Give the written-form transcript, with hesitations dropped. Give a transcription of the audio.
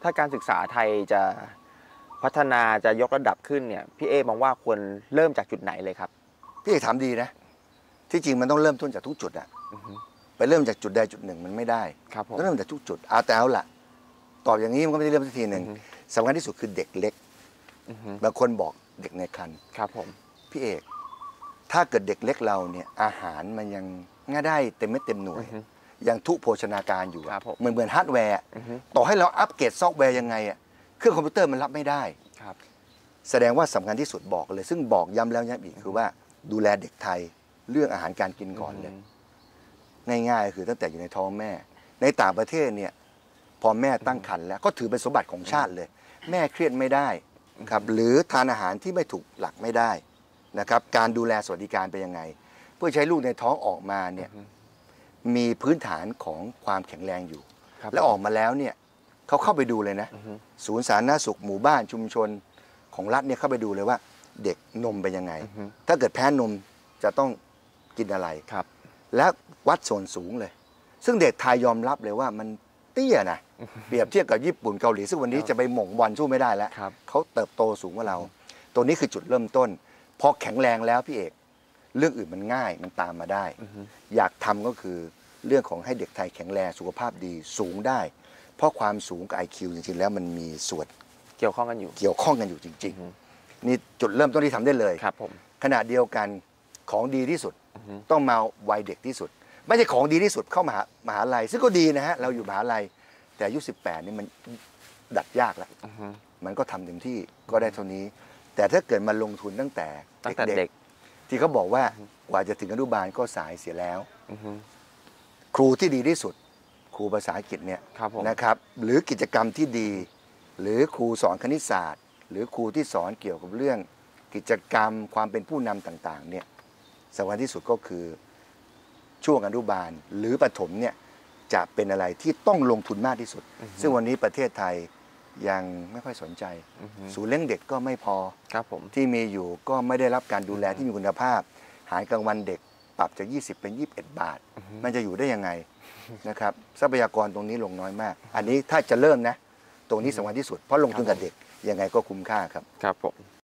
ถ้าการศึกษาไทยจะพัฒนาจะยกระดับขึ้นเนี่ยพี่เอมองว่าควรเริ่มจากจุดไหนเลยครับพี่เอกถามดีนะที่จริงมันต้องเริ่มต้นจากทุกจุดอะไปเริ่มจากจุดใดจุดหนึ่งมันไม่ได้ต้องเริ่มจากทุกจุดเอาละตอบอย่างนี้มันก็ไม่ได้เริ่มสักทีหนึ่งสำคัญที่สุดคือเด็กเล็กบางคนบอกเด็กในครรภ์ครับผมพี่เอกถ้าเกิดเด็กเล็กเราเนี่ยอาหารมันยังง่ายได้เต็มเม็ดเต็มหน่วยยังทุโภชนาการอยู่เหมือนฮาร์ดแวร์ต่อให้เราอัปเกรดซอฟต์แวร์ยังไงอะเครื่องคอมพิวเตอร์มันรับไม่ได้แสดงว่าสำคัญที่สุดบอกเลยซึ่งบอกย้ำแล้วย้ำอีกคือว่าดูแลเด็กไทยเรื่องอาหารการกินก่อนเลยง่ายๆคือตั้งแต่อยู่ในท้องแม่ในต่างประเทศเนี่ยพอแม่ตั้งครรภ์แล้วก็ถือเป็นสมบัติของชาติเลยแม่เครียดไม่ได้ครับหรือทานอาหารที่ไม่ถูกหลักไม่ได้นะครับการดูแลสวัสดิการเป็นยังไงเพื่อใช้ลูกในท้องออกมาเนี่ยมีพื้นฐานของความแข็งแรงอยู่และออกมาแล้วเนี่ยเขาเข้าไปดูเลยนะศูนย์สาธารณสุขหมู่บ้านชุมชนของรัฐเนี่ยเข้าไปดูเลยว่าเด็กนมเป็นยังไงถ้าเกิดแพ้นมจะต้องกินอะไรและวัดส่วนสูงเลยซึ่งเด็กไทยยอมรับเลยว่ามันเตี้ยนะเปรียบเทียบกับญี่ปุ่นเกาหลีซึ่งวันนี้จะไปหม่งบอลสู้ไม่ได้แล้วเขาเติบโตสูงกว่าเราตัวนี้คือจุดเริ่มต้นพอแข็งแรงแล้วพี่เอกเรื่องอื่นมันง่ายมันตามมาได้อยากทำก็คือเรื่องของให้เด็กไทยแข็งแรงสุขภาพดีสูงได้เพราะความสูงกับ IQ จริงๆแล้วมันมีส่วนเกี่ยวข้องกันอยู่จริงๆนี่จุดเริ่มต้นที่ทำได้เลยครับผมขณะเดียวกันของดีที่สุดต้องมาวัยเด็กที่สุดไม่ใช่ของดีที่สุดเข้ามหาลัยซึ่งก็ดีนะฮะเราอยู่มหาลัยแต่อายุ18นี่มันดัดยากแล้วมันก็ทำเต็มที่ก็ได้เท่านี้แต่ถ้าเกิดมาลงทุนตั้งแต่เด็กที่เขาบอกว่ากว่าจะถึงอนุบาลก็สายเสียแล้วครูที่ดีที่สุดครูภาษาอังกฤษเนี่ยนะครับหรือกิจกรรมที่ดีหรือครูสอนคณิตศาสตร์หรือครูที่สอนเกี่ยวกับเรื่องกิจกรรมความเป็นผู้นำต่างๆเนี่ยสำคัญที่สุดก็คือช่วงอนุบาลหรือประถมเนี่ยจะเป็นอะไรที่ต้องลงทุนมากที่สุดซึ่งวันนี้ประเทศไทยยังไม่ค่อยสนใจศูนย์เลี้ยงเด็กก็ไม่พอที่มีอยู่ก็ไม่ได้รับการดูแลที่มีคุณภาพอาหารกลางวันเด็กปรับจาก20เป็น21 บาทมันจะอยู่ได้ยังไงนะครับทรัพยากรตรงนี้ลงน้อยมากอันนี้ถ้าจะเริ่มนะตรงนี้สำคัญที่สุดเพราะลงทุนกับเด็กยังไงก็คุ้มค่าครับครับผม